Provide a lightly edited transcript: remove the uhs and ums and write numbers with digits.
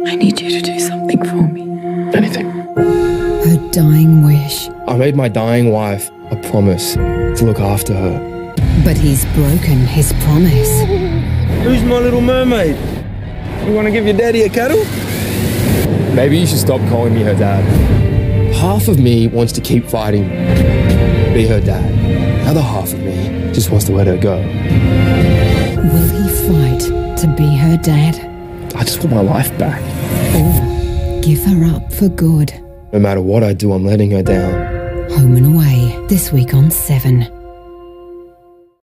I need you to do something for me. Anything. Her dying wish. I made my dying wife a promise to look after her. But he's broken his promise. Who's my little mermaid? You want to give your daddy a cuddle? Maybe you should stop calling me her dad. Half of me wants to keep fighting, be her dad. The other half of me just wants to let her go. Will he fight to be her dad? I just want my life back. Or give her up for good? No matter what I do, I'm letting her down. Home and Away, this week on 7.